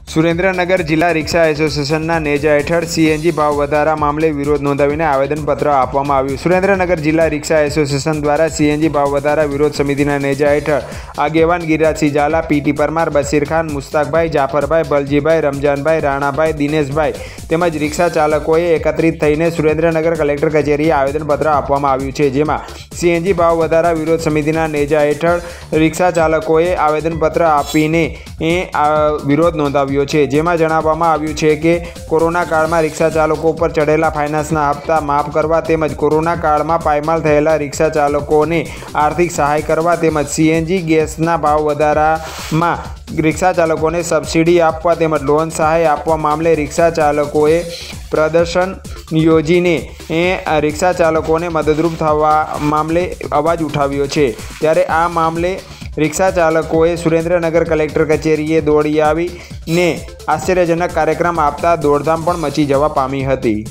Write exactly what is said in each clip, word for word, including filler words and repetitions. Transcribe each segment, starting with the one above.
સુરેન્દ્રનગર જિલ્લા રિક્ષા એસોસિએશનના નેજા હેઠળ સીએનજી ભાવ વધારા મામલે વિરોધ નોંધાવીને આવેદનપત્ર આપવામાં આવ્યું। સુરેન્દ્રનગર જિલ્લા રિક્ષા એસોસિએશન દ્વારા સીએનજી ભાવ વધારા વિરોધ સમિતિના નેજા હેઠળ આગેવાન ગિરિરાજસિંહ ઝાલા, પીટી પરમાર, બશીર ખાન, મુસ્તાકભાઈ, જાફરભાઈ, બલજીભાઈ, રમજાનભાઈ, રાણાભાઈ, દિનેશભાઈ તેમજ રિક્ષા ચાલકોએ એકત્રિત થઈને સુરેન્દ્રનગર કલેક્ટર કચેરીએ આવેદનપત્ર આપવામાં આવ્યું છે, જેમાં સીએનજી ભાવ વધારા વિરોધ સમિતિના નેજા હેઠળ રિક્ષા ચાલકોએ આવેદનપત્ર આપીને વિરોધ નોંધાવ્યો છે, જેમાં જણાવવામાં આવ્યું છે કે કોરોના કાળમાં રિક્ષા ચાલકો પર ચઢેલા ફાઇનાન્સના હપ્તા માફ કરવા તેમજ કોરોના કાળમાં પાયમાલ થયેલા રિક્ષા ચાલકોને આર્થિક સહાય કરવા તેમજ સીએનજી ગેસના ભાવ વધારામાં રિક્ષા ચાલકોને સબસિડી આપવા તેમજ લોન સહાય આપવા મામલે રિક્ષા ચાલકોએ પ્રદર્શન યોજીને રિક્ષા ચાલકોને મદદરૂપ થવા મામલે અવાજ ઉઠાવ્યો છે। ત્યારે આ મામલે રિક્ષા ચાલકોએ સુરેન્દ્રનગર કલેક્ટર કચેરીએ દોડી આવીને આશ્ચર્યજનક કાર્યક્રમ આપતા દોડધામ પણ મચી જવા પામી હતી।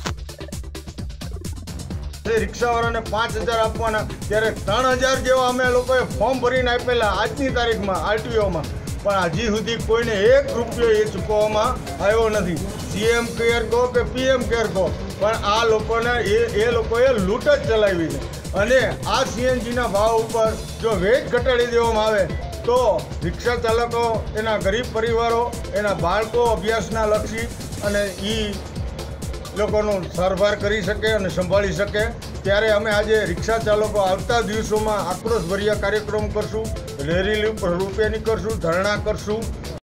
રિક્ષાવાળાને પાંચ હજાર આપવાના, ત્યારે ત્રણ હજાર જેવા અમે લોકોએ ફોર્મ ભરીને આપેલા આજની તારીખમાં આરટીઓમાં, પણ હજી સુધી કોઈને એક રૂપિયો એ ચૂકવવામાં આવ્યો નથી। સીએમ કેર કહો કે પીએમ કેર કહો, પણ આ લોકોને એ એ લોકોએ લૂંટ જ ચલાવી છે। અને આ સીએનજીના ભાવ ઉપર જો વેટ ઘટાડી દેવામાં આવે તો રિક્ષા ચાલકો, એના ગરીબ પરિવારો, એના બાળકો અભ્યાસના લક્ષી અને એ લોકોનું સારવાર કરી શકે અને સંભાળી શકે। ત્યારે અમે આજે રિક્ષા ચાલકો આવતા દિવસોમાં આક્રોશભર્યા કાર્યક્રમ કરશું, રેલી રૂપે નીકળશું, ધરણા કરશું।